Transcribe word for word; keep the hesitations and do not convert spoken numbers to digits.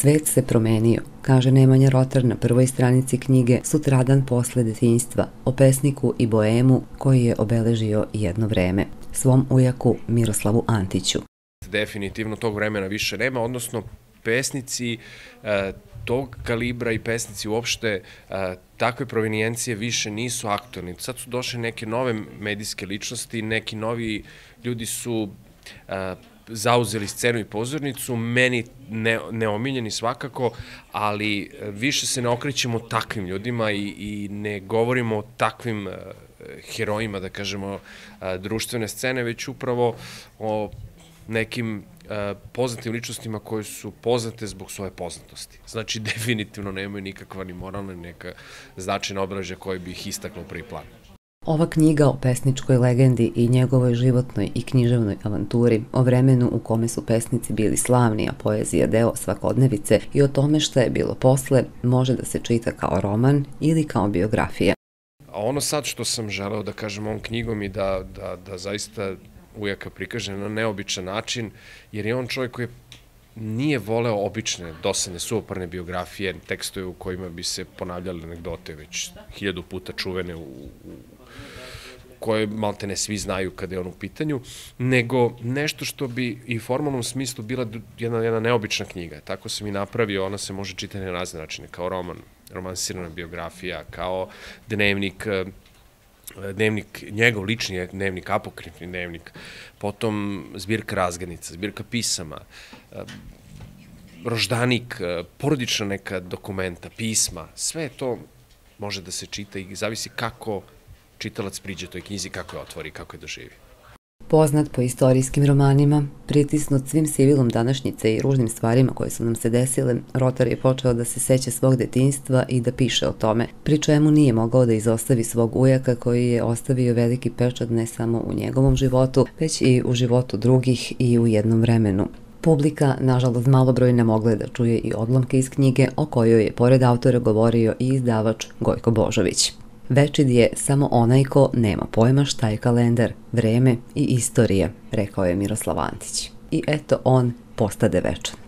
Svet se promenio, kaže Nemanja Rotar na prvoj stranici knjige Sutradan posle detinjstva, o pesniku i boemu koji je obeležio jedno vreme, svom ujaku Miroslavu Antiću. Definitivno tog vremena više nema, odnosno pesnici e, tog kalibra i pesnici uopšte e, takve provenijencije više nisu aktualni. Sad su došle neke nove medijske ličnosti, neki novi ljudi su e, zauzeli scenu i pozornicu, meni ne, neomiljeni svakako, ali više se ne okrećemo takvim ljudima i, i ne govorimo o takvim uh, herojima, da kažemo, uh, društvene scene, već upravo o nekim uh, poznatim ličnostima koje su poznate zbog svoje poznatosti. Znači, definitivno nemaju nikakva ni moralna, ni neka značajna obeležja koje bi ih istaklo u prvi plan. Ova knjiga o pesničkoj legendi i njegovoj životnoj i književnoj avanturi, o vremenu u kome su pesnici bili slavni, a poezija deo svakodnevice i o tome šta je bilo posle, može da se čita kao roman ili kao biografija. A ono sad što sam želeo da kažem ovom knjigom i da, da, da zaista ujaka prikaže na neobičan način, jer je on čovjek koji nije voleo obične, dosadne, suvoparne biografije, tekstove u kojima bi se ponavljali anegdote već hiljadu puta čuvene, u, u koje malte ne svi znaju kada je on u pitanju, nego nešto što bi i u formalnom smislu bila jedna, jedna neobična knjiga. Tako sam i napravio, ona se može čitati na razne načine, kao roman, romansirana biografija, kao dnevnik, dnevnik, njegov lični dnevnik, apokrifni dnevnik, potom zbirka razglednica, zbirka pisama, roždanik, porodična neka dokumenta, pisma, sve to može da se čita i zavisi kako čitalac priđe toj knjizi, kako je otvori, kako je doživi. Poznat po istorijskim romanima, pritisnut svim sivilom današnjice i ružnim stvarima koje su nam se desile, Rotar je počeo da se seća svog detinjstva i da piše o tome, pri čemu nije mogao da izostavi svog ujaka koji je ostavio veliki pečat ne samo u njegovom životu, već i u životu drugih i u jednom vremenu. Publika, nažalost malobrojna, mogla je da čuje i odlomke iz knjige o kojoj je pored autora govorio i izdavač Gojko Božović. Večit je samo onaj ko nema pojma šta je kalendar, vreme i istorija, rekao je Miroslav Antić. I eto on postade večan.